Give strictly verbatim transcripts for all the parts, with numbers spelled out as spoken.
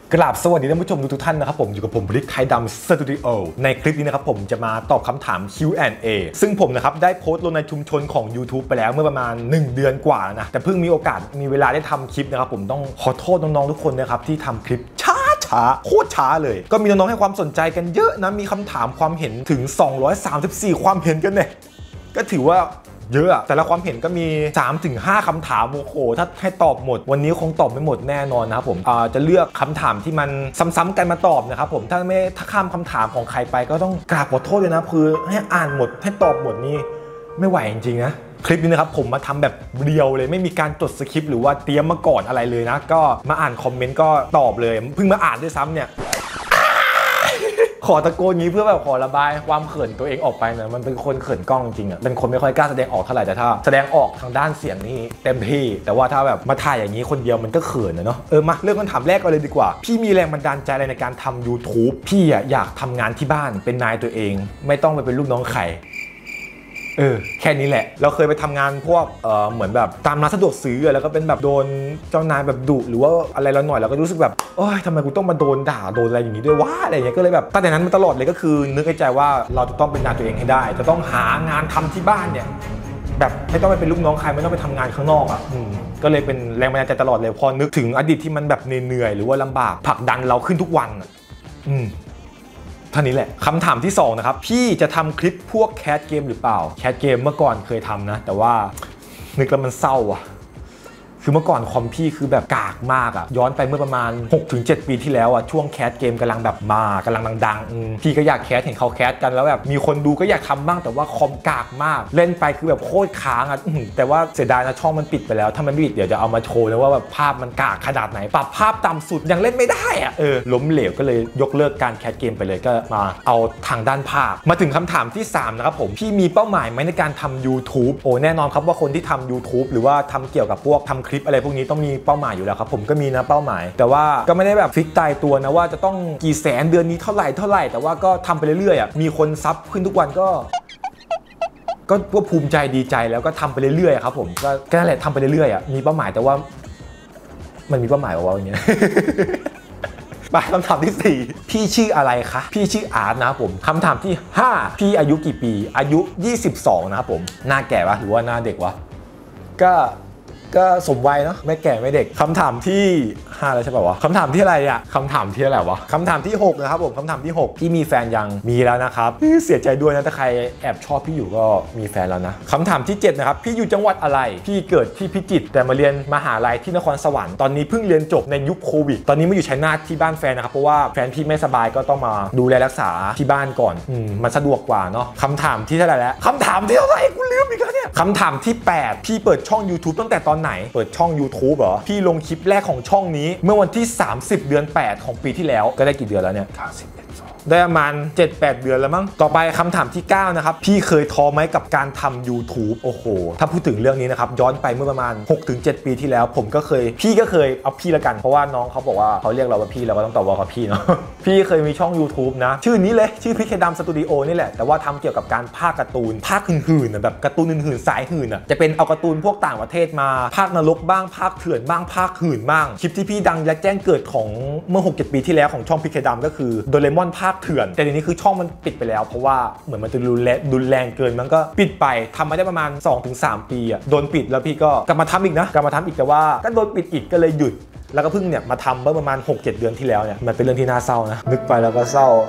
กราบสวัสดีท่านผู้ชมทุกท่านนะครับผมอยู่กับผมบริกไทยดำสตูดิโอในคลิปนี้นะครับผมจะมาตอบคำถาม คิว แอนด์ เอ ซึ่งผมนะครับได้โพสต์ลงในชุมชนของ YouTube ไปแล้วเมื่อประมาณหนึ่งเดือนกว่านะแต่เพิ่งมีโอกาสมีเวลาได้ทำคลิปนะครับผมต้องขอโทษน้องๆทุกคนนะครับที่ทำคลิปช้าช้าโคตรช้าเลยก็มีน้องๆให้ความสนใจกันเยอะนะมีคำถามความเห็นถึงสองร้อยสามสิบสี่ความเห็นกันเนี่ยก็ถือว่าเยอะแต่ละความเห็นก็มี สามถึงห้า คำถามโอ้โหถ้าให้ตอบหมดวันนี้คงตอบไม่หมดแน่นอนนะครับผมจะเลือกคำถามที่มันซ้ำๆกันมาตอบนะครับผมถ้าไม่ถ้าข้ามคำถามของใครไปก็ต้องกราบขอโทษเลยนะคือให้อ่านหมดให้ตอบหมดนี่ไม่ไหวจริงๆนะคลิปนี้นะครับผมมาทำแบบเรียวเลยไม่มีการจดสคริปต์หรือว่าเตรียมมาก่อนอะไรเลยนะก็มาอ่านคอมเมนต์ก็ตอบเลยเพิ่งมาอ่านด้วยซ้ำเนี่ยขอตะโกนงี้เพื่อแบบขอระบายความเขินตัวเองออกไปนะมันเป็นคนเขินกล้องจริงอ่ะเป็นคนไม่ค่อยกล้าแสดงออกเท่าไหร่แต่ถ้าแสดงออกทางด้านเสียงนี่เต็มที่แต่ว่าถ้าแบบมาถ่ายอย่างนี้คนเดียวมันก็เขินนะเนาะเออมาเรื่องคำถามแรกกันเลยดีกว่าพี่มีแรงบันดาลใจอะไรในการทำ YouTube พี่อ่ะอยากทำงานที่บ้านเป็นนายตัวเองไม่ต้องไปเป็นลูกน้องใครเออแค่นี้แหละเราเคยไปทำงานพวกเออเหมือนแบบตามร้านสะดวกซื้อแล้วก็เป็นแบบโดนเจ้านายแบบดุหรือว่าอะไรเราหน่อยเราก็รู้สึกแบบโอ๊ยทำไมกูต้องมาโดนด่าโดนอะไรอย่างนี้ด้วยวะอะไรอย่างเงี้ยก็เลยแบบตั้งแต่นั้นมาตลอดเลยก็คือนึกในใจว่าเราจะต้องเป็นนายตัวเองให้ได้จะต้องหางานทำที่บ้านเนี่ยแบบไม่ต้องไปเป็นลูกน้องใครไม่ต้องไปทำงานข้างนอกอ่ะก็เลยเป็นแรงบันดาลใจตลอดเลยพอนึกถึงอดีตที่มันแบบเหนื่อยหรือว่าลำบากผลักดันเราขึ้นทุกวันอ่ะอืมท่านี้แหละคำถามที่สองนะครับพี่จะทำคลิปพวกแคสเกมหรือเปล่าแคสเกมเมื่อก่อนเคยทำนะแต่ว่านึกแล้วมันเศร้าอ่ะคือเมื่อก่อนคอมพี่คือแบบกากมากอ่ะย้อนไปเมื่อประมาณ หกถึงเจ็ด ปีที่แล้วอ่ะช่วงแคสเกมกำลังแบบมากำลังดังๆพี่ก็อยากแคสเห็นเขาแคสกันแล้วแบบมีคนดูก็อยากทำบ้างแต่ว่าคอมกากมากเล่นไปคือแบบโคตรค้างอ่ะแต่ว่าเสียดายนะช่องมันปิดไปแล้วถ้ามันไม่ปิดเดี๋ยวจะเอามาโชว์นะว่าแบบภาพมันกากขนาดไหนปรับภาพต่ำสุดยังเล่นไม่ได้อ่ะเออล้มเหลวก็เลยยกเลิกการแคสเกมไปเลยก็มาเอาทางด้านภาพมาถึงคำถามที่สามนะครับผมพี่มีเป้าหมายไหมในการทำ YouTube โอ้แน่นอนครับว่าคนที่ทำ YouTube หรือว่าทำเกี่ยวกับพวกทำคลิปอะไรพวกนี้ต้องมีเป้าหมายอยู่แล้วครับผมก็มีนะเป้าหมายแต่ว่าก็ไม่ได้แบบฟิกตายตัวนะว่าจะต้องกี่แสนเดือนนี้เท่าไหร่เท่าไหร่แต่ว่าก็ทำไปเรื่อยๆอ่ะมีคนซับขึ้นทุกวันก็ก็ภูมิใจดีใจแล้วก็ทำไปเรื่อยๆครับผมก็นั่นแหละทำไปเรื่อยๆอ่ะมีเป้าหมายแต่ว่ามันมีเป้าหมายว่าอย่างเงี้ยไปคำถามที่สี่พี่ชื่ออะไรคะพี่ชื่ออาร์ตนะครับผมคำถามที่ห้าพี่อายุกี่ปีอายุยี่สิบสองนะครับผมหน้าแก่ปะหรือว่าหน้าเด็กวะก็ก็สมวัยเนาะไม่แก่ไม่เด็กคำถามที่ห้าแล้วใช่ป่าววะคำถามที่อะไรอะคำถามที่อะไรวะคำถามที่หกนะครับผมคำถามที่หกพี่มีแฟนยังมีแล้วนะครับเสียใจด้วยนะถ้าใครแอบชอบพี่อยู่ก็มีแฟนแล้วนะคำถามที่เจ็ดนะครับพี่อยู่จังหวัดอะไรพี่เกิดที่พิจิตรแต่มาเรียนมหาลัยที่นครสวรรค์ตอนนี้เพิ่งเรียนจบในยุคโควิดตอนนี้มาอยู่ชัยนาทที่บ้านแฟนนะครับเพราะว่าแฟนพี่ไม่สบายก็ต้องมาดูแลรักษาที่บ้านก่อนอืมมันสะดวกกว่าเนาะคำถามที่เท่าไหร่แล้วคำถามที่เท่าไหร่กูลืมอีกแล้วเนี่ยคำถามที่แปดพี่เปิดช่อง YouTube ตั้งแต่ตอนไหนเปิดช่อง YouTube เหรอพี่ลงคลิปแรกของช่องนี้เมื่อวันที่สามสิบเดือนแปดของปีที่แล้วก็ได้กี่เดือนแล้วเนี่ยได้ประมาณ เจ็ดแปด เดือนแล้วมั้งต่อไปคำถามที่เก้านะครับพี่เคยท้อไหมกับการทำ YouTube โอ้โหถ้าพูดถึงเรื่องนี้นะครับย้อนไปเมื่อประมาณ หกถึงเจ็ด ปีที่แล้วผมก็เคยพี่ก็เคยเอาพี่ละกันเพราะว่าน้องเขาบอกว่าเขาเรียกเราว่าพี่เราก็ต้องตอบว่าเขาพี่เนาะพี่เคยมีช่อง YouTube นะชื่อนี้เลยชื่อพิเคดำสตูดิโอนี่แหละแต่ว่าทำเกี่ยวกับการพากย์การ์ตูนพากย์หื่นๆแบบการ์ตูนหื่นๆสายหื่นอ่ะจะเป็นเอาการ์ตูนพวกต่างประเทศมาพากย์นรกบ้างพากย์เถื่อนบ้างพากย์หื่นบ้างคลิปที่พี่ดังและแจ้งเกิดของเมื่อ หกเจ็ด ปีที่แล้วของช่องพิเคดำก็คือโดเรมอนพากย์เถื่อนแต่ทีนี้คือช่องมันปิดไปแล้วเพราะว่าเหมือนมันจะรุนแรงเกินมันก็ปิดไปทำมาได้ประมาณ สองถึงสาม ปีอ่ะโดนปิดแล้วพี่ก็กลับมาทำอีกนะกลับมาทำอีกแต่ว่าก็โดนปิดอีกก็เลยหยุดแล้วก็เพิ่งเนี่ยมาทำเมื่อประมาณ หกเจ็ด เดือนที่แล้วเนี่ยมันเป็นเรื่องที่น่าเศร้านะนึกไปแล้วก็เศร้า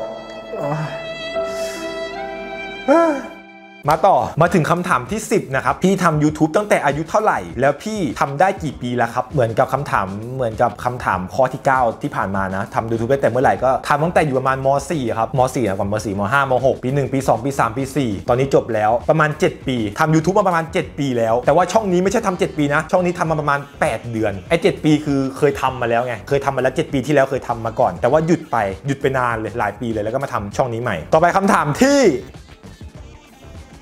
มาต่อมาถึงคำถามที่สิบนะครับพี่ทำ YouTube ตั้งแต่อายุเท่าไหร่แล้วพี่ทำได้กี่ปีแล้วครับเหมือนกับคำถามเหมือนกับคำถามข้อที่เก้าที่ผ่านมานะทำ YouTube ตั้งแต่เมื่อไหร่ก็ทำตั้งแต่อยู่ประมาณม.สี่ ครับม.สี่ นะก่อนม.สี่ ม.ห้า ม.หก ปีหนึ่งปีสองปีสามปีสี่ตอนนี้จบแล้วประมาณเจ็ดปีทำ YouTube มาประมาณเจ็ดปีแล้วแต่ว่าช่องนี้ไม่ใช่ทำเจ็ดปีนะช่องนี้ทำมาประมาณแปดเดือนไอ้เจ็ดปีคือเคยทำมาแล้วไงเคยทำมาแล้วเจ็ดปีที่แล้วเคยทำมาก่อนแต่ว่าหยุดไปหยุดไปนานเลยหลายปีเลยแล้วก็มาทำช่องนี้ใหม่ต่อไปคำถามที่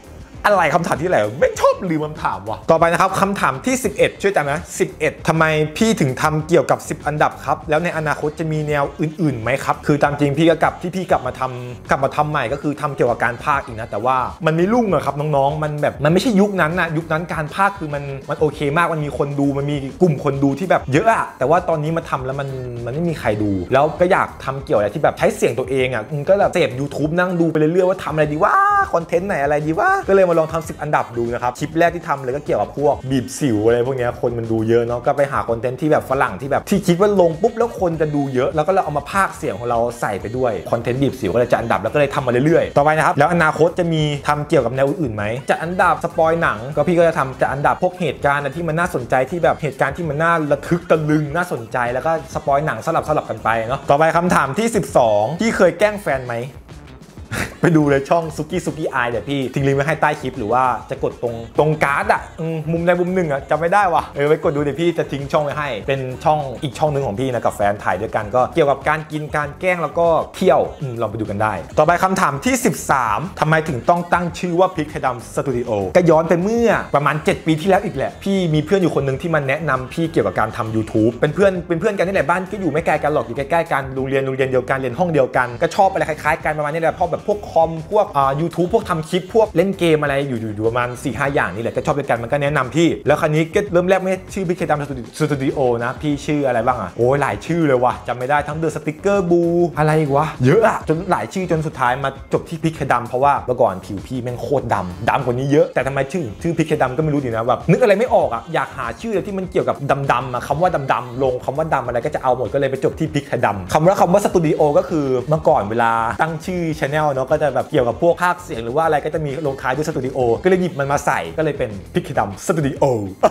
อะไรคำถามที่อะไรไม่ชอบลืมคำถามว่ะต่อไปนะครับคำถามที่สิบเอ็ดช่วยจำนะสิบเอ็ดทำไมพี่ถึงทำเกี่ยวกับสิบอันดับครับแล้วในอนาคตจะมีแนวอื่นๆไหมครับคือตามจริงพี่ก็กลับที่พี่กลับมาทำกลับมาทำใหม่ก็คือทำเกี่ยวกับการพากย์อีกนะแต่ว่ามันไม่รุ่งอะครับน้องๆมันแบบมันไม่ใช่ยุคนั้นนะยุคนั้นการพากย์คือมันมันโอเคมากมันมีคนดูมันมีกลุ่มคนดูที่แบบเยอะอะแต่ว่าตอนนี้มาทำแล้วมันมันไม่มีใครดูแล้วก็อยากทำเกี่ยวอะไรที่แบบใช้เสียงตัวเองอะก็แบบเสพ YouTube นั่งดูไปเรื่อยๆว่าทำอะไรดีว่าคอนเทนต์ไหนอะไรดีว่าก็เลยมาลองทำสิบอันดับดูนะครับคลิปแรกที่ทำเลยก็เกี่ยวกับพวกบีบสิวอะไรพวกนี้คนมันดูเยอะเนาะก็ไปหาคอนเทนต์ที่แบบฝรั่งที่แบบที่คิดว่าลงปุ๊บแล้วคนจะดูเยอะแล้วก็เราเอามาพากย์เสียงของเราใส่ไปด้วยคอนเทนต์บีบสิวก็เลยจัดอันดับแล้วก็เลยทำมาเรื่อยๆต่อไปนะครับแล้วอนาคตจะมีทำเกี่ยวกับแนวอื่นไหมจัดอันดับสปอยหนังก็พี่ก็จะทำจัดอันดับพวกเหตุการณ์ที่มันน่าสนใจที่แบบเหตุการณ์ที่มันน่าระทึกตะลึงน่าสนใจแล้วก็สปอยหนังสลับสลับกันไปเนาะต่อไปคำถามที่สิบสองที่เคยแกล้งแฟนไหม ไปดูเลยช่องซุกี้ซุกี้ไอเดี๋ยวพี่ทิ้งลิงก์ไว้ให้ใต้คลิปหรือว่าจะกดตรงตรงการ์ดอ่ะมุมใดมุมหนึ่งอ่ะจำไม่ได้ว่ะเออไปกดดูเดี๋ยวพี่จะทิ้งช่องไว้ให้เป็นช่องอีกช่องหนึ่งของพี่นะกับแฟนถ่ายด้วยกันก็เกี่ยวกับการกินการแกล้งแล้วก็เที่ยวลองไปดูกันได้ต่อไปคำถามที่สิบสามทำไมถึงต้องตั้งชื่อว่าพริกไทยดำสตูดิโอก็ย้อนไปเมื่อประมาณเจ็ดปีที่แล้วอีกแหละพี่มีเพื่อนอยู่คนหนึ่งที่มันแนะนำพี่เกี่ยวกับการทำ YouTube เป็นเพื่อนเป็นเพื่อนกันนี่แหละบ้านก็อยู่ไม่ไกลกันหรอกอยู่ใกล้ๆกันโรงเรียนโรงเรียนเดียวกันเรียนห้องเดียวกันก็ชอบอะไรคล้ายๆกันประมาณนี้แหละพอแบบพวกคอมพวกอ่า YouTube พวกทำคลิปพวกเล่นเกมอะไรอยู่อยู่ประมาณ สี่ห้า อย่างนี่แหละก็ชอบด้วยกันมันก็แนะนำพี่แล้วคราวนี้ก็เริ่มแรกไม่ชื่อพริกไทยดำสตูดิโอนะพี่ชื่ออะไรบ้างอ่ะโอ้ยหลายชื่อเลยว่ะจำไม่ได้ทั้งเดอะสติ๊กเกอร์บูอะไรอีกวะเยอะอะจนหลายชื่อจนสุดท้ายมาจบที่พริกไทยดำเพราะว่าเมื่อก่อนผิวพี่แม่งโคตรดำดำกว่านี้เยอะแต่ทำไมชื่อชื่อพริกไทยดำก็ไม่รู้ดีนะแบบนึกอะไรไม่ออกอ่ะอยากหาชื่ออะไรที่มันเกี่ยวกับดำๆอ่ะคำว่าดำๆลงคำว่าดำอะไรก็จะเอาหมดก็เลยไปจบที่พริกไทยดำคำว่าคำว่าสตูดิโอก็คือเมื่อก่อนเวลาตั้งชื่อชาแนลเนาะก็จะแบบเกี่ยวกับพวกภาคเสียงหรือว่าอะไรก็จะมีลงท้ายด้วยสตูดิโอก็เลยหยิบมันมาใส่ก็เลยเป็นพริกไทยดำสตูดิโอ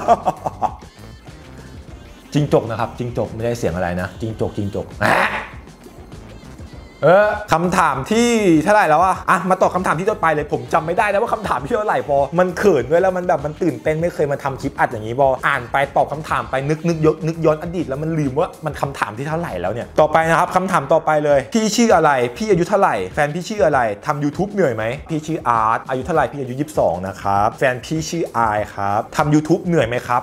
จิงจกนะครับจิงจกไม่ได้เสียงอะไรนะจิงจกจิงจกเออคำถามที่เท่าไหร่แล้วอะอ่ะมาตอบคำถามที่ต่อไปเลยผมจำไม่ได้นะว่าคำถามที่เท่าไหร่พอมันเขินด้วยแล้วมันแบบมันตื่นเต้นไม่เคยมาทำคลิปอัดอย่างนี้พออ่านไปตอบคำถามไปนึกนึกยกนึกย้อนอดีตแล้วมันลืมว่ามันคำถามที่เท่าไหร่แล้วเนี่ยต่อไปนะครับคำถามต่อไปเลยพี่ชื่ออะไรพี่อายุเท่าไหร่แฟนพี่ชื่ออะไรทำ YouTube เหนื่อยไหมพี่ชื่ออาร์ตอายุเท่าไหร่พี่อายุยี่สิบสองนะครับแฟนพี่ชื่อไอครับทำ YouTube เหนื่อยไหมครับ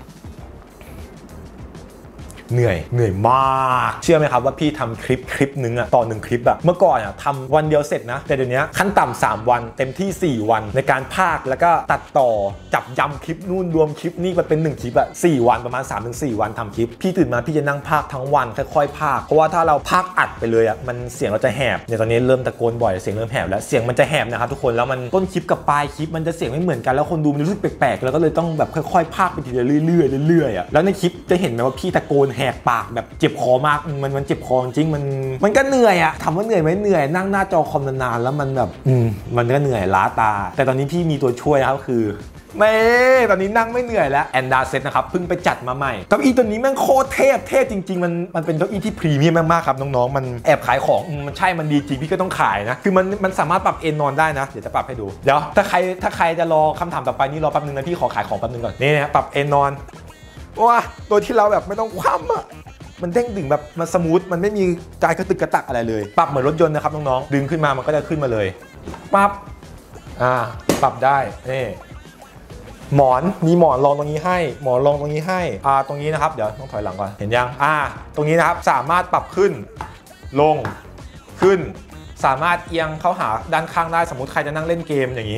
เหนื่อยเหนื่อยมากเชื่อไหมครับว่าพี่ทำคลิปคลิปนึงอะต่อหนึ่งคลิปอะเมื่อก่อนอะทำวันเดียวเสร็จนะแต่เดี๋ยวนี้ขั้นต่ำสามวันเต็มที่สี่วันในการพากย์แล้วก็ตัดต่อจับยำคลิปนู่นรวมคลิปนี่มาเป็นหนึ่งคลิปอะสี่วันประมาณ สามถึงสี่ วันทำคลิปพี่ตื่นมาพี่จะนั่งพากย์ทั้งวันค่อยๆพากย์เพราะว่าถ้าเราพากย์อัดไปเลยอะมันเสียงเราจะแหบเนี่ยตอนนี้เริ่มตะโกนบ่อยเสียงเริ่มแหบแล้วเสียงมันจะแหบนะครับทุกคนแล้วมันต้นคลิปกับปลายคลิปมันจะเสียงไม่เหมือนกันแล้วคนดูมันรู้สึกแปลกๆแล้วก็เลยต้องแบบค่อยๆพากย์ไปทีละเรื่อยๆเรื่อยๆอะแล้วในคลิปจะเห็นไหมว่าพี่ตะโกนแหกปากแบบเจ็บคอมากมันมันเจ็บคอจริงมันมันก็เหนื่อยอะถามว่าเหนื่อยไหมเหนื่อยนั่งหน้าจอคอมนานๆแล้วมันแบบอืมมันก็เหนื่อยล้าตาแต่ตอนนี้พี่มีตัวช่วยครับคือไม่ตอนนี้นั่งไม่เหนื่อยแล้วแอนดาเซตนะครับเพิ่งไปจัดมาใหม่เก้าอี้ตัวนี้แม่งโคตรเทพเทพจริงๆมันมันเป็นเก้าอี้ที่พรีเมียมมากๆครับน้องๆมันแอบขายของมันใช่มันดีจริงพี่ก็ต้องขายนะคือมันมันสามารถปรับเอนนอนได้นะเดี๋ยวจะปรับให้ดูเดี๋ยวถ้าใครถ้าใครจะรอคำถามต่อไปนี่รอแป๊บนึงนะพี่ขอขายของแป๊บนึงก่อนนี่นะปรับเอนนอนว้าตัวที่เราแบบไม่ต้องคว่ำอะมันเด้งดึงแบบมันสมูทมันไม่มีกายกระตึกกระตักอะไรเลยปรับเหมือนรถยนต์นะครับน้องๆดึงขึ้นมามันก็จะขึ้นมาเลยปั๊บอ่าปรับได้นี่หมอนมีหมอนรองตรงนี้ให้หมอนรองตรงนี้ให้อ่าตรงนี้นะครับเดี๋ยวต้องถอยหลังก่อนเห็นยังอ่าตรงนี้นะครับสามารถปรับขึ้นลงขึ้นสามารถเอียงเข้าหาด้านข้างได้สมมุติใครจะนั่งเล่นเกมอย่างนี้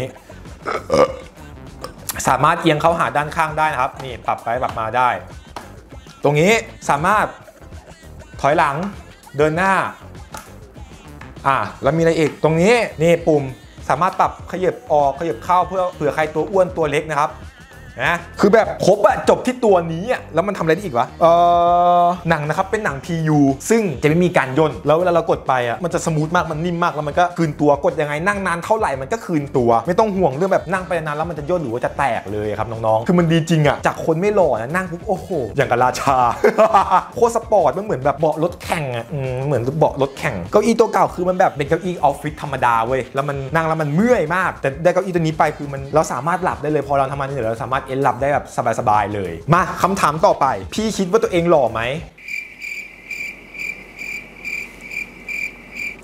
สามารถเอียงเข้าหาด้านข้างได้นะครับนี่ปรับไปปรับมาได้ตรงนี้สามารถถอยหลังเดินหน้าอ่าแล้วมีอะไรอีกตรงนี้นี่ปุ่มสามารถปรับขยับออกขยับเข้าเพื่อเผื่อใครตัวอ้วนตัวเล็กนะครับนะคือแบบครบอะจบที่ตัวนี้อะแล้วมันทำอะไรได้อีกวะเออหนังนะครับเป็นหนัง พี ยู ซึ่งจะไม่มีการย่นแล้วเวลาเรากดไปอะมันจะสมูทมากมันนิ่มมากแล้วมันก็คืนตัวกดยังไงนั่งนานเท่าไหร่มันก็คืนตัวไม่ต้องห่วงเรื่องแบบนั่งไปนานแล้วมันจะย่นหรือว่าจะแตกเลยครับน้องๆคือมันดีจริงอะจากคนไม่หล่อนะนั่งปุ๊บโอ้โหอย่างกับราชา โคตรสปอร์ตมันเหมือนแบบเบาะรถแข่งอะเหมือนเบาะรถแข่งเก้าอี้ตัวเก่าคือมันแบบเป็นเก้าอี้ออฟฟิศธรรมดาเว้ยแล้วมันนั่งแล้วมันเมื่อยมากแต่ได้เก้าอี้ตัวนี้ไปคือมันเราสามารถหลับได้เลยพอเราทำงานเหนื่อยเราสามารถเอนหลับได้แบบสบายๆเลยมาคำถามต่อไปพี่คิดว่าตัวเองหล่อไหม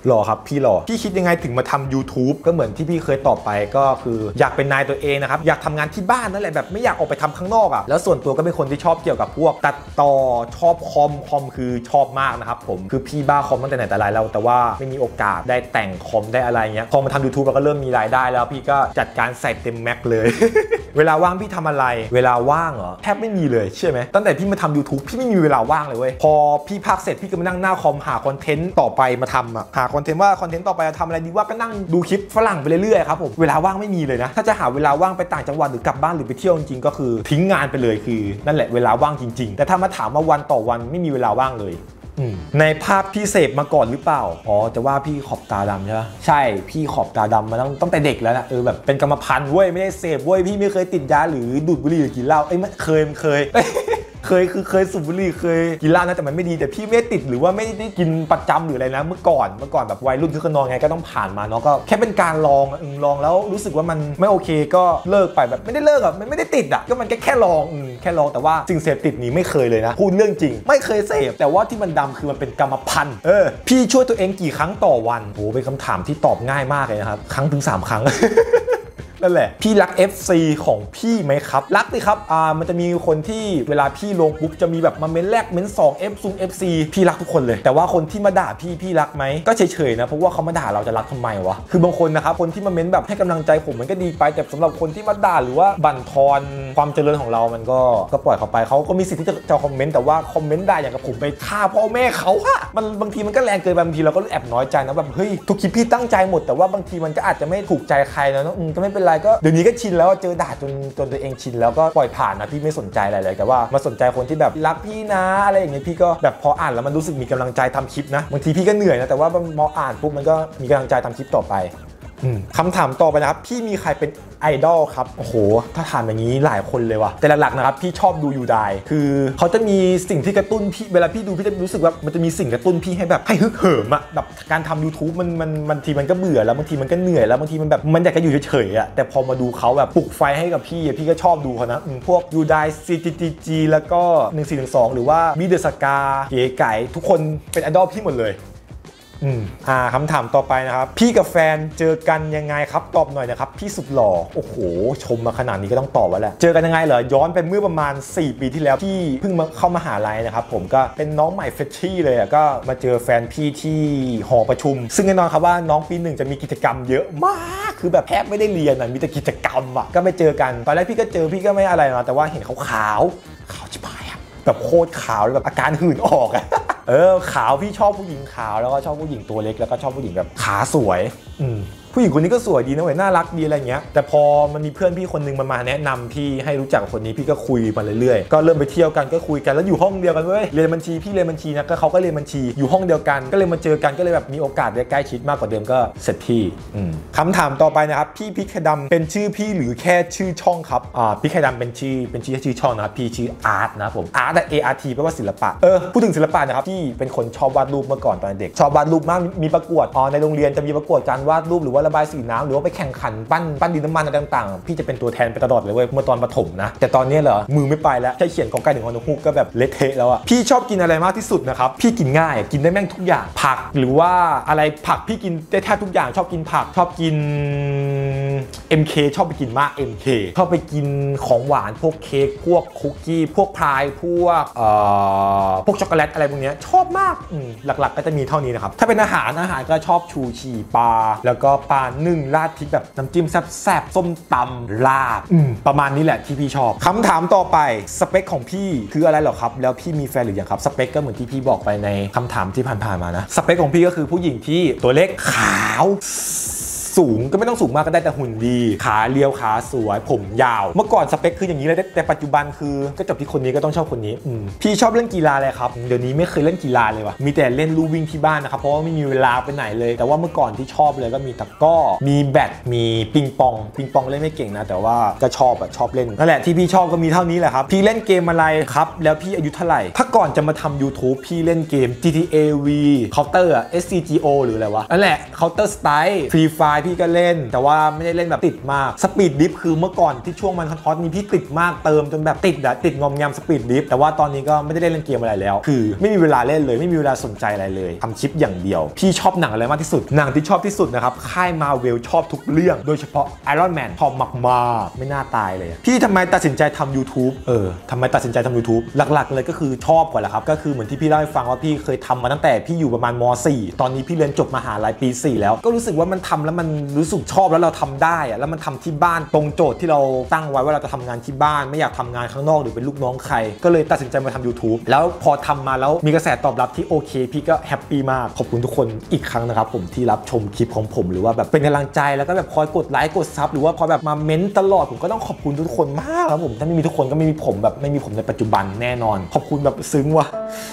หล่อครับพี่หล่อพี่คิดยังไงถึงมาทำ YouTube ก็เหมือนที่พี่เคยตอบไปก็คืออยากเป็นนายตัวเองนะครับอยากทำงานที่บ้านนั่นแหละแบบไม่อยากออกไปทำข้างนอกอ่ะแล้วส่วนตัวก็เป็นคนที่ชอบเกี่ยวกับพวกตัดต่อชอบคอมคอมคือชอบมากนะครับผมคือพี่บ้าคอมตั้งแต่ไหนแต่ไรแล้วแต่ว่าไม่มีโอกาสได้แต่งคอมได้อะไรเงี้ยพอมาทำ YouTube เราก็เริ่มมีรายได้แล้วพี่ก็จัดการใส่เต็มแม็กเลย เวลาว่างพี่ทำอะไรเวลาว่างเหรอแทบไม่มีเลยใช่ไหมตั้งแต่พี่มาทำ YouTube พี่ไม่มีเวลาว่างเลยเว้ยพอพี่พักเสร็จพี่ก็มานั่งหน้าคอมหาคอนเทนต์ต่อไปมาทำอ่ะหาคอนเทนต์ว่าคอนเทนต์ต่อไปจะทำอะไรดีว่าก็นั่งดูคลิปฝรั่งไปเรื่อยๆครับผมเวลาว่างไม่มีเลยนะถ้าจะหาเวลาว่างไปต่างจังหวัดหรือกลับบ้านหรือไปเที่ยวจริงๆก็คือทิ้งงานไปเลยคือนั่นแหละเวลาว่างจริงๆแต่ถ้ามาถามว่าวันต่อวันไม่มีเวลาว่างเลยในภาพพี่เสพมาก่อนหรือเปล่าอ๋อจะว่าพี่ขอบตาดำใช่ไหมใช่พี่ขอบตาดำมาตั้งตั้งแต่เด็กแล้วนะเออแบบเป็นกรรมพันธุ์เว้ยไม่ได้เสพเว้ยพี่ไม่เคยติดยาหรือดูดบุหรี่หรือกินเหล้าเอ้ยไม่เคยเคยเคยคือเคยสูบบุหรี่เคยกินเหล้านะแต่มันไม่ดีแต่พี่ไม่ได้ติดหรือว่าไม่ได้กินประจำหรืออะไรนะเมื่อก่อนเมื่อก่อนแบบวัยรุ่นคือคนนอนไงก็ต้องผ่านมาเนาะก็แค่เป็นการลองลองแล้วรู้สึกว่ามันไม่โอเคก็เลิกไปแบบไม่ได้เลิกอ่ะมันไม่ได้ติดอ่ะก็มันแค่แค่ลองแค่ลองแต่ว่าสิ่งเสพติดนี้ไม่เคยเลยนะพูดเรื่องจริงไม่เคยเสพแต่ว่าที่มันดำคือมันเป็นกรรมพันธุ์เออพี่ช่วยตัวเองกี่ครั้งต่อวันโหเป็นคำถามที่ตอบง่ายมากเลยนะครับครั้งถึงสามครั้ง นั่นแหละพี่รัก เอฟ ซี ของพี่ไหมครับรักสิครับอ่ามันจะมีคนที่เวลาพี่ลงปุ๊บจะมีแบบมาเม้นแรกเม้นสอง F ซุง เอฟ ซี พี่รักทุกคนเลยแต่ว่าคนที่มาด่าพี่พี่รักไหมก็เฉยๆนะเพราะว่าเขามาด่าเราจะรักทำไมวะคือบางคนนะครับคนที่มาเม้นแบบให้กำลังใจผมมันก็ดีไปแต่สำหรับคนที่มาด่าหรือว่าบั่นทอนความเจริญของเรามันก็ก็ปล่อยเขาไปเขาก็มีสิทธิ์ที่จะจะคอมเมนต์แต่ว่าคอมเมนต์ด่าอย่างกับผมไปฆ่าพ่อแม่เขาอะมันบางทีมันก็แรงเกินบางทีเราก็แอบน้อยใจนะแบบเฮ้ยทุกคลิปพี่ตั้งใจหมดแต่ว่าบางทีมันก็อาจจะไม่ถูกใจใครนะอืมก็ไม่เป็นไรก็เดี๋ยวนี้ก็ชินแล้วเจอด่าจนจนตัวเองชินแล้วก็ปล่อยผ่านนะพี่ไม่สนใจอะไรเลยแต่ว่ามาสนใจคนที่แบบรักพี่นะอะไรอย่างเงี้ยพี่ก็แบบพออ่านแล้วมันรู้สึกมีกำลังใจทำคลิปนะบางทีพี่ก็เหนื่อยนะแต่ว่าพออ่านปุ๊บมันก็มีกำลังใจทำคลิปต่อไปคำถามต่อไปนะครับพี่มีใครเป็นไอดอลครับโอ้โหถ้าถามอย่างนี้หลายคนเลยว่ะแต่หลักๆนะครับพี่ชอบดูยูไดคือเขาจะมีสิ่งที่กระตุ้นพี่เวลาพี่ดูพี่จะรู้สึกว่ามันจะมีสิ่งกระตุ้นพี่ให้แบบให้ฮึกเหิมอะแบบการทำ YouTube มันมันบางทีมันก็เบื่อแล้วบางทีมันก็เหนื่อยแล้วบางทีมันแบบมันอยากจะอยู่เฉยๆอะแต่พอมาดูเขาแบบปลุกไฟให้กับพี่พี่ก็ชอบดูเขานะพวกยูได ซี จี จี จี แล้วก็หนึ่งสี่หนึ่งสองหรือว่ามิเดอร์สกาเก๋ไก่ทุกคนเป็นไอดอลพี่หมดเลยอืมอ่าคำถามต่อไปนะครับพี่กับแฟนเจอกันยังไงครับตอบหน่อยนะครับพี่สุดหล่อโอ้โหชมมาขนาดนี้ก็ต้องตอบแล้วแหละเจอกันยังไงเหรอย้อนไปเมื่อประมาณสี่ปีที่แล้วพี่เพิ่งมาเข้ามหาลัยนะครับผมก็เป็นน้องใหม่เฟรชชี่เลยอ่ะก็มาเจอแฟนพี่ที่หอประชุมซึ่งแน่นอนครับว่าน้องปีหนึ่งจะมีกิจกรรมเยอะมากคือแบบแทบไม่ได้เรียนอ่ะมีแต่กิจกรรมอ่ะก็ไปเจอกันตอนแรกพี่ก็เจอพี่ก็ไม่อะไรนะแต่ว่าเห็นเขาขาวขาวชิบหายอ่ะแบบโคตรขาวเลยแบบอาการหื่นออกอ่ะเออขาวพี่ชอบผู้หญิงขาวแล้วก็ชอบผู้หญิงตัวเล็กแล้วก็ชอบผู้หญิงแบบขาสวยอืมผู้หญิงคนนี้ก็สวยดีนะเว้ยน่ารักดีอะไรเงี้ยแต่พอมันมีเพื่อนพี่คนนึงมันมาแนะนำพี่ให้รู้จักกับคนนี้พี่ก็คุยมาเรื่อยๆก็เริ่มไปเที่ยวกันก็คุยกันแล้วอยู่ห้องเดียวกันเว้ยเรียนบัญชีพี่เรียนบัญชีนะก็เขาก็เรียนบัญชีอยู่ห้องเดียวกันก็เลยมาเจอกันก็เลยแบบมีโอกาสได้ใกล้ชิดมากกว่าเดิมก็เสร็จที่คำถามต่อไปนะครับพี่พริกไข่ดำเป็นชื่อพี่หรือแค่ชื่อช่องครับอ่าพริกไข่ดำเป็นชื่อเป็นชื่อชื่อช่องนะครับพี่ชื่ออาร์ตนะผมอาร์ตเออาร์ทีแปลว่าศิลปะเออพูดถึงศิลปะนะครับพี่เป็นคนชอบวาดรูปเมื่อก่อนตอนเด็กชอบวาดรูปมากมีประกวดอ๋อในโรงเรียนจะมีประกวดการวาดรูปหรือว่าระบายสีน้ำหรือไปแข่งขันปั้นปั้นดินน้ำมันอะไรต่างๆพี่จะเป็นตัวแทนไปตลอดเลยเว้ยเมื่อตอนประถมนะแต่ตอนนี้เหรอมือไม่ไปแล้วแค่เขียนกอไก่ถึงฮอนกฮูกก็แบบเละเทะแล้วอ่ะพี่ชอบกินอะไรมากที่สุดนะครับพี่กินง่ายกินได้แม่งทุกอย่างผักหรือว่าอะไรผักพี่กินได้แทบทุกอย่างชอบกินผักชอบกิน เอ็ม เค ชอบไปกินมาก เอ็ม เค ชอบไปกินของหวานพวกเค้กพวกคุกกี้พวกพายพวกเอ่อพวกช็อกโกแลตอะไรพวกนี้ชอบมากหลักๆก็จะมีเท่านี้นะครับถ้าเป็นอาหารอาหารก็ชอบชูชีปลาแล้วก็ปลานึ่งราดพริกแบบน้ำจิ้มแซ่บๆส้มตำลาบประมาณนี้แหละที่พี่ชอบคำถามต่อไปสเปคของพี่คืออะไรหรอครับแล้วพี่มีแฟนหรือยังครับสเปคก็เหมือนที่พี่บอกไปในคำถามที่ผ่านๆมานะสเปคของพี่ก็คือผู้หญิงที่ตัวเล็กขาวสูงก็ไม่ต้องสูงมากก็ได้แต่หุ่นดีขาเรียวขาสวยผมยาวเมื่อก่อนสเปคคืออย่างนี้เลยแต่ปัจจุบันคือก็จบที่คนนี้ก็ต้องชอบคนนี้พี่ชอบเล่นกีฬาอะไรครับเดี๋ยวนี้ไม่เคยเล่นกีฬาเลยว่ะมีแต่เล่นลู่วิ่งที่บ้านนะครับเพราะว่าไม่มีเวลาไปไหนเลยแต่ว่าเมื่อก่อนที่ชอบเลยก็มีตะกร้อมีแบดมีปิงปองปิงปองเล่นไม่เก่งนะแต่ว่าก็ชอบอะชอบเล่นนั่นแหละที่พี่ชอบก็มีเท่านี้แหละครับพี่เล่นเกมอะไรครับแล้วพี่อายุเท่าไหร่ถ้าก่อนจะมาทำ YouTube พี่เล่นเกม จี ที เอ V Counter อะ เอส ซี จี โอ หรืออะไรวะนั่นแหละ Counter Strike Free Fire พี่ก็เล่นแต่ว่าไม่ได้เล่นแบบติดมากสปีดดิฟคือเมื่อก่อนที่ช่วงมันฮอตๆนี้พี่ติดมากเติมจนแบบติดอะติดงอมแงมสปีดดิฟแต่ว่าตอนนี้ก็ไม่ได้เล่นเกมอะไรแล้วคือไม่มีเวลาเล่นเลยไม่มีเวลาสนใจอะไรเลยทำคลิปอย่างเดียวพี่ชอบหนังอะไรมากที่สุดหนังที่ชอบที่สุดนะครับค่ายมาเวลชอบทุกเรื่องโดยเฉพาะ Iron Man ชอบมากๆไม่น่าตายเลยพี่ทำไมตัดสินใจทำ YouTube เออทำไมตัดสินใจทำ YouTube หลักๆเลยก็คือชอบก่อนแหละครับก็คือเหมือนที่พี่เล่าให้ฟังว่าพี่เคยทำมาตั้งแต่พี่อยู่ประมาณม.สี่ ตอนนี้พี่เรียนจบมหาลัยปีสี่แล้วก็รู้สึกว่ามันทำแล้วมันรู้สึกชอบแล้วเราทำได้อะแล้วมันทำที่บ้านตรงโจทย์ที่เราตั้งไว้ว่าเราจะทำงานที่บ้านไม่อยากทำงานข้างนอกหรือเป็นลูกน้องใครก็เลยตัดสินใจมาทำ YouTube แล้วพอทำมาแล้วมีกระแสตอบรับที่โอเคพี่ก็แฮปปี้มากขอบคุณทุกคนอีกครั้งนะครับผมที่รับชมคลิปของผมหรือว่าแบบเป็นกำลังใจแล้วก็แบบคอยกดไลค์กดซับหรือว่าคอยแบบมาเม้นตลอดผมก็ต้องขอบคุณทุกคนมากครับผมถ้าไม่มีทุกคนก็ไม่มีผมแบบไม่มีผมในปัจจุบันแน่นอนขอบคุณแบบซึ้งว่ะ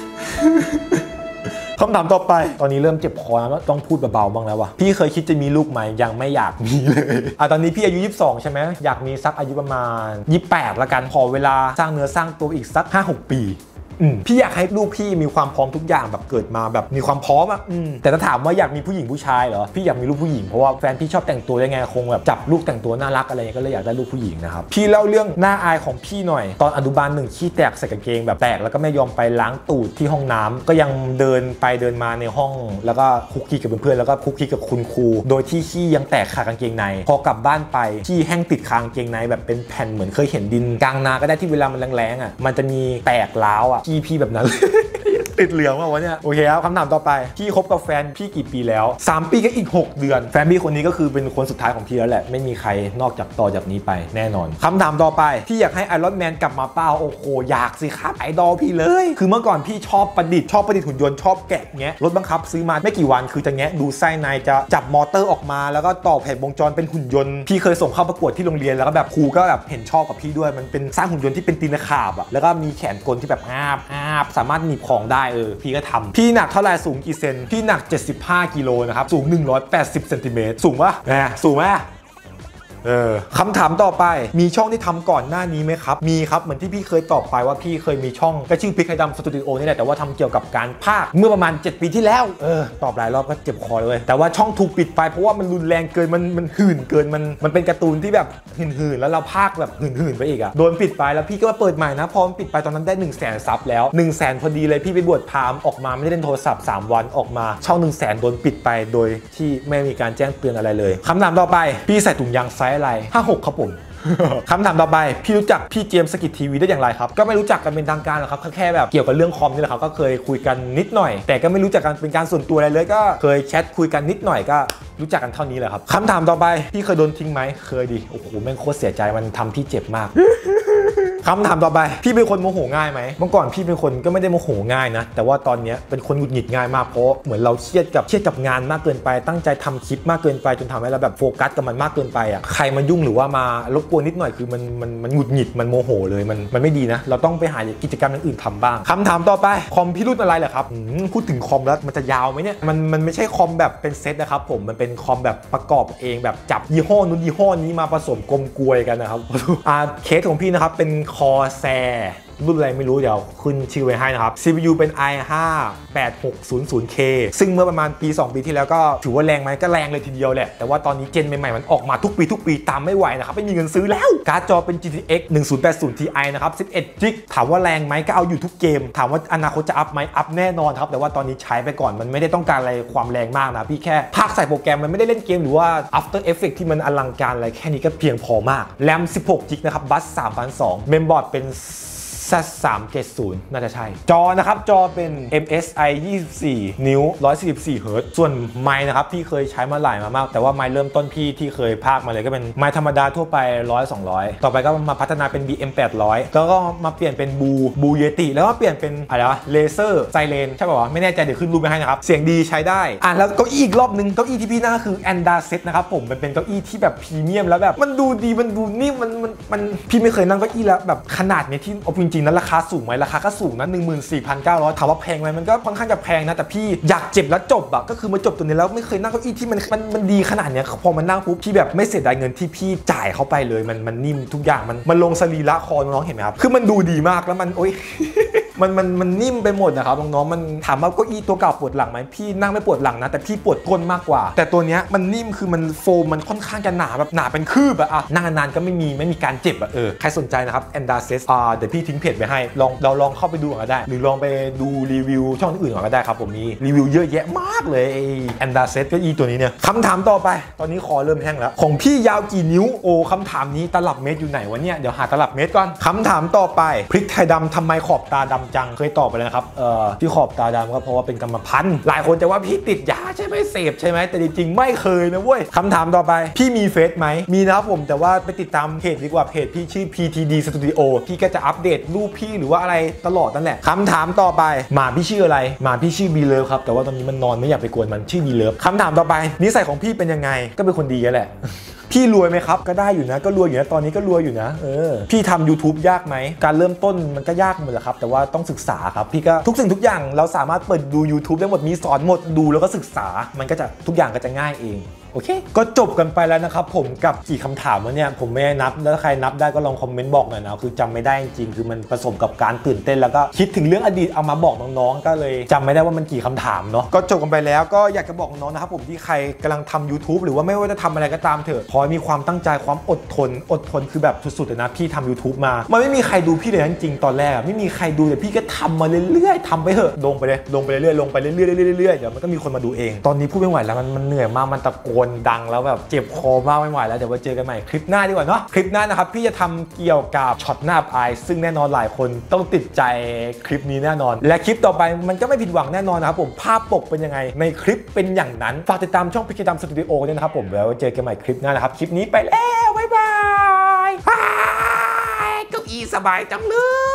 คำถามต่อไปตอนนี้เริ่มเจ็บคอแล้วต้องพูดเบาๆบ้างแล้ววะพี่เคยคิดจะมีลูกไหมยังไม่อยากมีเลยอ่ะตอนนี้พี่อายุยี่สิบสองใช่ไหมอยากมีสักอายุประมาณยี่สิบแปดละกันขอเวลาสร้างเนื้อสร้างตัวอีกสัก ห้าหก ปีพี่อยากให้ลูกพี่มีความพร้อมทุกอย่างแบบเกิดมาแบบมีความพร้อมอ่ะแต่ถ้าถามว่าอยากมีผู้หญิงผู้ชายเหรอพี่อยากมีลูกผู้หญิงเพราะว่าแฟนพี่ชอบแต่งตัวยังไงคงแบบจับลูกแต่งตัวน่ารักอะไรก็เลยอยากได้ลูกผู้หญิงนะครับพี่เล่าเรื่องน่าอายของพี่หน่อยตอนอนุบาลหนึ่งขี้แตกใส่กางเกงแบบแตกแล้วก็ไม่ยอมไปล้างตูดที่ห้องน้ำก็ยังเดินไปเดินมาในห้องแล้วก็คุกคีกับเพื่อนๆแล้วก็คุกคีกับคุณครูโดยที่ขี้ยังแตกคากางเกงในพอกลับบ้านไปขี้แห้งติดคางเกงในแบบเป็นแผ่นเหมือนเคยเห็นดินกลางนาก็ได้ที่เวลามันแรงๆอ่ะมันจะมีแตกร้าวอ่ะขี้พี่แบบนั้นติดเหลืองมาวะเนี่ยโอเคครับคำถามต่อไปพี่คบกับแฟนพี่กี่ปีแล้วสามปีก็อีกหกเดือนแฟนพี่คนนี้ก็คือเป็นคนสุดท้ายของพี่แล้วแหละไม่มีใครนอกจากต่อจากนี้ไปแน่นอนคำถามต่อไปพี่อยากให้ไอรอนแมนกลับมาเปล่าโอ้โหอยากสิครับไอดอลพี่เลยคือเมื่อก่อนพี่ชอบประดิษฐ์ชอบประดิษฐ์หุ่นยนต์ชอบแกะแงะรถบังคับซื้อมาไม่กี่วันคือจะแงะดูไส้ในจะจับมอเตอร์ออกมาแล้วก็ต่อแผ่นวงจรเป็นหุ่นยนต์พี่เคยส่งเข้าประกวดที่โรงเรียนแล้วก็แบบครูก็แบบเห็นชอบกับพี่ด้วยมันเป็นสร้างหุ่นยนต์ที่เป็นตีนขาบอะแล้วก็มีแขนกลที่แบบอาบอาบสามารถหนีบของได้เออพี่ก็ทำพี่หนักเท่าไหร่สูงกี่เซนพี่หนักเจ็ดสิบห้ากิโลนะครับสูงหนึ่งร้อยแปดสิบเซนติเมตรสูงปะแหมสูงไหมเออคำถามต่อไปมีช่องที่ทำก่อนหน้านี้ไหมครับมีครับเหมือนที่พี่เคยตอบไปว่าพี่เคยมีช่องก็ชื่อพริกไทยดำสตูดิโอนี่แหละแต่ว่าทำเกี่ยวกับการพากย์เมื่อประมาณเจ็ดปีที่แล้วเออตอบหลายรอบก็เจ็บคอเลยแต่ว่าช่องถูกปิดไปเพราะว่ามันรุนแรงเกินมันมันหื่นเกินมันมันเป็นการ์ตูนที่แบบหื่นๆแล้วเราพากย์แบบหื่นๆไปอีกอะโดนปิดไปแล้วพี่ก็มาเปิดใหม่นะพอมันปิดไปตอนนั้นได้หนึ่งแสนซับแล้วหนึ่งแสนพอดีเลยพี่ไปบวชพราหมณ์ออกมาไม่ได้เล่นโทรศัพท์สามวันออกมาช่องหนึ่งแสนโดนปิดไปโดยที่ไม่มีการแจ้งเตือนอะไรเลยคำถามต่อไปพี่ใส่ถุงยางไซส์อะไรห้าหกครับผม คำถามต่อไปพี่รู้จักพี่เจมส์สกิททีวีได้อย่างไรครับก็ไม่รู้จักกันเป็นทางการหรอกครับแค่แบบเกี่ยวกับเรื่องคอมนี่แหละครับก็เคยคุยกันนิดหน่อยแต่ก็ไม่รู้จักกันเป็นการส่วนตัวอะไรเลยก็เคยแชทคุยกันนิดหน่อยก็รู้จักกันเท่านี้แหละครับคำถามต่อไปพี่เคยโดนทิ้งไหมเคยดิโอ้โหแม่งโคตรเสียใจมันทำพี่เจ็บมาก คำถามต่อไปพี่เป็นคนโมโหง่ายไหมเมื่อก่อนพี่เป็นคนก็ไม่ได้โมโหง่ายนะแต่ว่าตอนนี้เป็นคนหงุดหงิดง่ายมากเพราะเหมือนเราเครียดกับเครียดกับงานมากเกินไปตั้งใจทำคลิปมากเกินไปจนทำให้เราแบบโฟกัสกับมันมากเกินไปอ่ะใครมายุ่งหรือว่ามารบกวนนิดหน่อยคือมันมันมันหงุดหงิดมันโมโหเลยมันมันไม่ดีนะเราต้องไปหากิจกรรมอื่นทำบ้างคำถามต่อไปคอมพี่รุ่นอะไรเหรอครับพูดถึงคอมแล้วมันจะยาวไหมเนี่ยมันมันไม่ใช่คอมแบบเป็นเซตนะครับผมมันเป็นคอมแบบประกอบเองแบบจับยี่ห้อนู้นยี่ห้อนี้มาผสมกลมกลวยกันนะครับอ่าเคสของพี่นะครับเป็นคอแซรุ่นอะไรไม่รู้เดี๋ยวขึ้นชื่อไว้ให้นะครับ ซี พี ยู เป็น ไอ ห้า แปดหกศูนย์ศูนย์ เค ซึ่งเมื่อประมาณปีสองปีที่แล้วก็ถือว่าแรงไหมก็แรงเลยทีเดียวแหละแต่ว่าตอนนี้เจนใหม่ๆมันออกมาทุกปีทุกปีตามไม่ไหวนะครับไม่มีเงินซื้อแล้วการ์ดจอเป็น จี ที เอ็กซ์ หนึ่งศูนย์แปดศูนย์ ที ไอ นะครับสิบเอ็ดจิกถามว่าแรงไหมก็เอาอยู่ทุกเกมถามว่าอนาคตจะอัพไหมอัพแน่นอนครับแต่ว่าตอนนี้ใช้ไปก่อนมันไม่ได้ต้องการอะไรความแรงมากนะพี่แค่พากใส่โปรแกรมมันไม่ได้เล่นเกมหรือว่า After Effects ที่มันอลังการอะไรแค่นี้ก็เพียงพอมากแรมสิบหกจิกนะครับบัส สามพันสองร้อย เมมบอร์ดเป็นแซด สามเจ็ดศูนย์ น่าจะใช่จอนะครับจอเป็น เอ็ม เอส ไอ ยี่สิบสี่นิ้วหนึ่งร้อยสี่สิบสี่เฮิร์ตซ์ส่วนไมค์นะครับพี่เคยใช้มาหลายมามากแต่ว่าไมค์เริ่มต้นพี่ที่เคยพากมาเลยก็เป็นไมค์ธรรมดาทั่วไปหนึ่งร้อย สองร้อยต่อไปก็มาพัฒนาเป็น บี เอ็ม แปดร้อยแล้วก็มาเปลี่ยนเป็นบูบูเยติแล้วก็เปลี่ยนเป็นอะไรวะเลเซอร์ไซเรนใช่ป่าวไม่แน่ใจเดี๋ยวขึ้นรูปไปให้นะครับเสียงดีใช้ได้อ่ะแล้วเก้าอี้อีกรอบนึงเก้าอี้ที่พี่นั่งคือแอนดาเซ็ตนะครับผมมันเป็นเก้าอี้ที่แบบพรีเมียมแล้วแบบมันดูดีมันดูนิ่มมันมันมันพี่ไม่เคยนั่งเก้าอี้แล้วแบบขนาดนี้ที่เอาจริงริงๆนั้นราคาสูงไหมราคาก็สูงนะ หนึ่งหมื่นสี่พันเก้าร้อย ถามว่าแพงไหมมันก็ค่อนข้างจะแพงนะแต่พี่อยากเจ็บแล้วจบอะก็คือมาจบตัวนี้แล้วไม่เคยนั่งเก้าอี้ที่มันมันมันดีขนาดนี้พอมันนั่งปุ๊บพี่แบบไม่เสียดายเงินที่พี่จ่ายเข้าไปเลยมันมันนิ่มทุกอย่างมันมันลงสรีระคอน้องเห็นไหมครับคือมันดูดีมากแล้วมันโอ๊ย มันมันมันนิ่มไปหมดนะครับน้องๆมันถามว่าเก้าอี้ตัวเก่าปวดหลังไหมพี่นั่งไม่ปวดหลังนะแต่พี่ปวดก้นมากกว่าแต่ตัวเนี้ยมันนิ่มคือมันโฟมมันค่อนข้างจะหนาแบบหนาเป็นคืบอะอะนั่งนานๆก็ไม่มีไม่มีการเจ็บอะเออใครสนใจนะครับ Andaces อ่าเดี๋ยวพี่ทิ้งเพจไว้ให้ลองเราลองเข้าไปดูก็ได้หรือลองไปดูรีวิวช่องอื่นก็ได้ครับผมมีรีวิวเยอะแยะมากเลยไอ้ Andaces เก้าอี้ตัวนี้เนี่ยคำถามต่อไปตอนนี้คอเริ่มแห้งแล้วของพี่ยาวกี่นิ้วโอ้คำถามนี้ตลับเมตรอยู่ไหนวะเนี่ยเดี๋ยวหาตลับเมตรก่อนคำถามต่อไปพริกไทยดำทำไมขอบตาดำจังเคยตอบไปแล้วครับเอ่อที่ขอบตาดำก็เพราะว่าเป็นกรรมพันธุ์หลายคนจะว่าพี่ติดยาใช่ไหมเสพใช่ไหมแต่จริงๆไม่เคยนะเว้ยคำถามต่อไปพี่มีเฟซไหมมีนะครับผมแต่ว่าไปติดตามเพจดีกว่าเพจพี่ชื่อ พี ที ดี Studio พี่ก็จะอัปเดตรูปพี่หรือว่าอะไรตลอดนั่นแหละคำถามต่อไปหมาพี่ชื่ออะไรหมาพี่ชื่อบีเลิฟครับแต่ว่าตอนนี้มันนอนไม่อยากไปกวนมันชื่อบีเลิฟคำถามต่อไปนิสัยของพี่เป็นยังไงก็เป็นคนดีแหละพี่รวยไหมครับก็ได้อยู่นะก็รวยอยู่นะตอนนี้ก็รวยอยู่นะเออพี่ทำ YouTube ยากไหมการเริ่มต้นมันก็ยากหมดแหละครับแต่ว่าต้องศึกษาครับพี่ก็ทุกสิ่งทุกอย่างเราสามารถเปิดดู YouTube ได้หมดมีสอนหมดดูแล้วก็ศึกษามันก็จะทุกอย่างก็จะง่ายเองโอเคก็จบกันไปแล้วนะครับผมกับกี่คำถามแล้วเนี่ยผมไม่ได้นับแล้วใครนับได้ก็ลองคอมเมนต์บอกหน่อยนะคือจำไม่ได้จริงๆคือมันผสมกับการตื่นเต้นแล้วก็คิดถึงเรื่องอดีตเอามาบอกน้องๆก็เลยจำไม่ได้ว่ามันกี่คำถามเนาะก็จบกันไปแล้วก็อยากจะบอกน้องๆนะครับผมที่ใครกำลังทำ YouTube หรือว่าไม่ว่าจะทำอะไรก็ตามเถอะขอให้มีความตั้งใจความอดทนอดทนคือแบบสุดๆเลยนะพี่ทำ YouTube มามันไม่มีใครดูพี่เลยจริงๆตอนแรกไม่มีใครดูแต่พี่ก็ทำมาเรื่อยๆทำไปเถอะลงไปเลยลงไปเรื่อยๆลงไปเรื่อยๆเรื่อยๆเดี๋ยวมันก็มีคนมาดูเองตอนนี้พูดไม่ไหวแล้วมันมันเหนื่อยมากมันตะโกนดังแล้วแบบเจ็บคอมากไม่ไหวแล้วเดี๋ยวไว้เจอกันใหม่คลิปหน้าดีกว่าเนาะคลิปหน้านะครับพี่จะทำเกี่ยวกับช็อตหน้าอับอายซึ่งแน่นอนหลายคนต้องติดใจคลิปนี้แน่นอนและคลิปต่อไปมันก็ไม่ผิดหวังแน่นอนนะครับผมภาพปกเป็นยังไงในคลิปเป็นอย่างนั้นฝากติดตามช่องพิกิดัมสตูดิโอด้วยนะครับผมแล้วไว้เจอกันใหม่คลิปหน้านะครับคลิปนี้ไปแล้วบ๊ายบายเก้าอี้สบายจังเลย